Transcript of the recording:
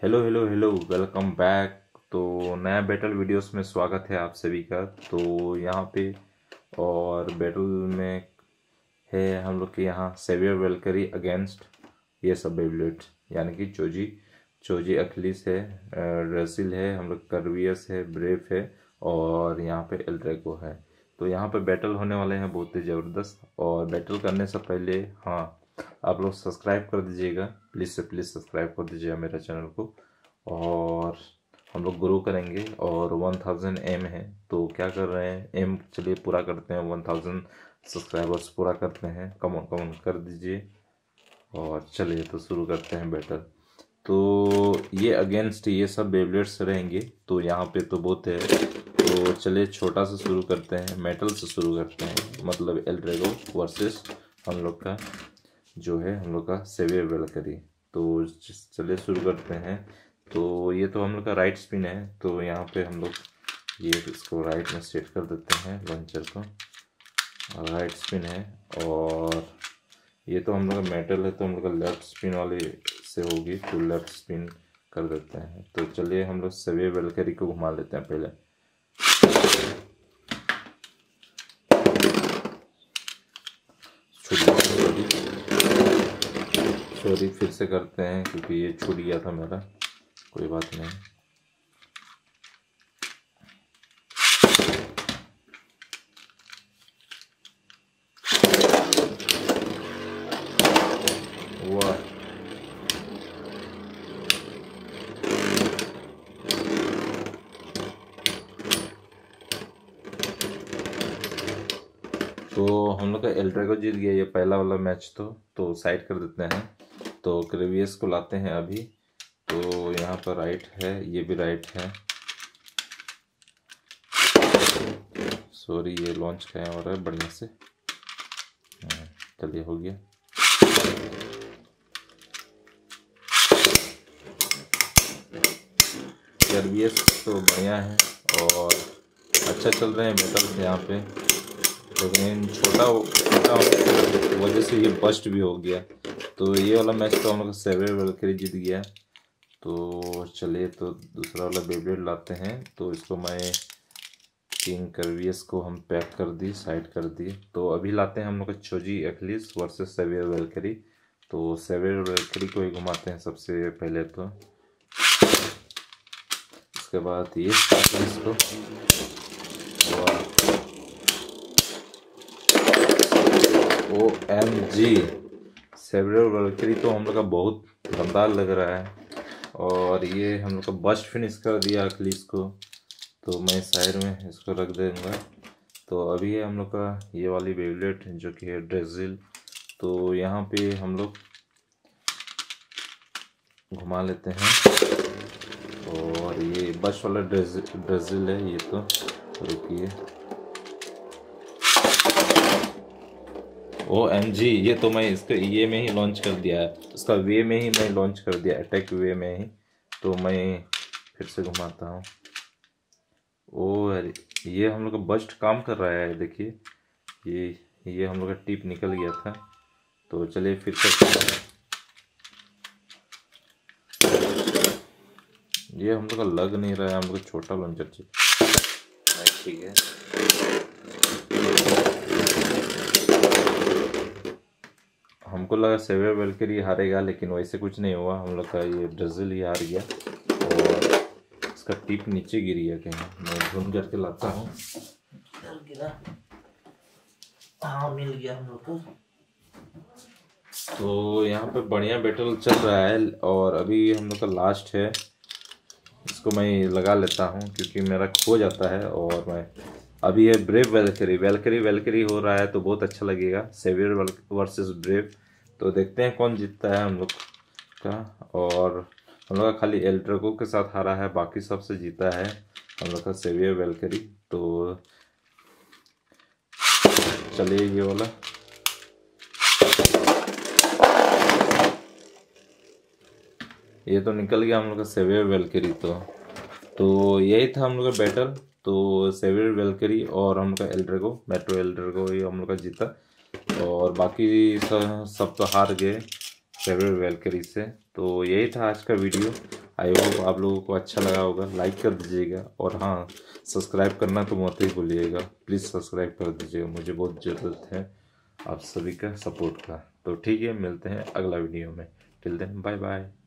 Hello hello hello, welcome back. तो नया battle videos में स्वागत है आप सभी का। तो यहाँ पे और बैटल में है हम लोग के यहाँ सेवियर वेलकरी अगेंस्ट ये सब बेबलेट, यानी कि चोजी चोजी अखिलिस है, ड्रेसिल है, हम लोग करवियस है, ब्रेव है और यहाँ पे एल्ड्रेको है। तो यहाँ पे बैटल होने वाले हैं बहुत ही ज़बरदस्त। और बैटल करने से पहले हाँ, आप लोग सब्सक्राइब कर दीजिएगा, प्लीज़ से प्लीज़ सब्सक्राइब कर दीजिएगा मेरा चैनल को। और हम लोग ग्रो करेंगे और 1000 एम है, तो क्या कर रहे हैं, एम चलिए पूरा करते हैं, 1000 सब्सक्राइबर्स पूरा करते हैं। कम कर दीजिए और चलिए तो शुरू करते हैं बैटल। तो ये अगेंस्ट ये सब बेबलेट्स रहेंगे, तो यहाँ पे तो बहुत है। तो चलिए छोटा से शुरू करते हैं, मेटल से शुरू करते हैं, मतलब एल्ड्रेगो वर्सेस हम लोग का जो है हम लोग का सेवियर वेलकरी। तो चलिए शुरू करते हैं। तो ये तो हम लोग का राइट स्पिन है, तो यहाँ पे हम लोग ये इसको राइट में सेट कर देते हैं लॉन्चर को, राइट स्पिन है। और ये तो हम लोग का मेटल है, तो हम लोग का लेफ्ट स्पिन वाले से होगी, तो लेफ्ट स्पिन कर देते हैं। तो चलिए हम लोग सेवियर वेलकरी को घुमा लेते हैं पहले। सॉरी फिर से करते हैं क्योंकि ये छूट गया था मेरा, कोई बात नहीं। वाह, तो हम लोग का एल्ड्रेगो जीत गया ये पहला वाला मैच। तो साइड कर देते हैं। तो क्रेवियस को लाते हैं अभी। तो यहाँ पर राइट है, ये भी राइट है। सॉरी ये लॉन्च क्या हो रहा है बढ़िया से। चलिए हो गया। क्रेवियस तो बढ़िया है और अच्छा चल रहे हैं बैटल्स यहाँ पे, लेकिन छोटा वजह से ये बस्ट भी हो गया। तो ये वाला मैच तो हम लोग सेवियर वेलकरी जीत गया। तो चलिए तो दूसरा वाला बेबलेट लाते हैं। तो इसको मैं किंग करवियस को हम पैक कर दी, साइड कर दी। तो अभी लाते हैं हम लोग चोजी अखिलिस वर्सेस सेवियर वेलकरी। तो सेवियर वेलकरी को ही घुमाते हैं सबसे पहले। तो उसके बाद ये इसको OMG, सेवियर वेलकरी तो हम लोग का बहुत दमदार लग रहा है। और ये हम लोग का बस्ट फिनिश कर दिया अखिलिस को। तो मैं साइड में इसको रख दूंगा। तो अभी है हम लोग का ये वाली बेबलेट जो कि है ड्रेजिल। तो यहाँ पे हम लोग घुमा लेते हैं। और ये बस्ट वाला ड्रेजिल है ये। तो रुकिए, OMG, ये तो मैं इसका ये में ही लॉन्च कर दिया है, इसका वे में ही मैं लॉन्च कर दिया, अटैक वे में ही। तो मैं फिर से घुमाता हूँ। ओ अरे, ये हम लोग का बस्ट काम कर रहा है, देखिए ये हम लोग का टिप निकल गया था। तो चलिए फिर से, ये हम लोग का लग नहीं रहा है, हम लोग का छोटा लॉन्चर चाहिए। ठीक है, हमको लगा सेवियर वेलकरी हारेगा, लेकिन वैसे कुछ नहीं हुआ, हम लोग का ये ड्रेजिल ही हार गया। और इसका टिप नीचे गिर गया कहीं, मैं ढूंढ करके लाता हूँ। हाँ मिल गया हम लोग को। तो यहाँ पे बढ़िया बैटल चल रहा है और अभी हम लोग का लास्ट है। इसको मैं लगा लेता हूँ क्योंकि मेरा खो जाता है। और मैं अभी है ब्रेव वेलकरी, वेलकरी हो रहा है, तो बहुत अच्छा लगेगा, सेवियर वर्सेस ब्रेव। तो देखते हैं कौन जीतता है हम लोग का। और हम लोग का खाली एल्ड्रेगो के साथ हारा है, बाकी सबसे जीता है हम लोग का सेवियर वेलकरी। तो चलिए ये वाला, ये तो निकल गया हम लोग का सेवियर वेलकरी। तो यही था हम लोग का बैटल। तो सेवियर वेलकरी और हम लोग का एल्ड्रेगो, मेट्रो एल्ड्रेगो, ये हम लोग का जीता। और बाकी सब तो हार गए सेवियर वेलकरी से। तो यही था आज का वीडियो। आई होप आप लोगों को अच्छा लगा होगा, लाइक कर दीजिएगा और हाँ सब्सक्राइब करना तो मत ही भूलिएगा, प्लीज़ सब्सक्राइब कर दीजिएगा, मुझे बहुत ज़रूरत है आप सभी का सपोर्ट का। तो ठीक है, मिलते हैं अगला वीडियो में, टिल देन बाय बाय।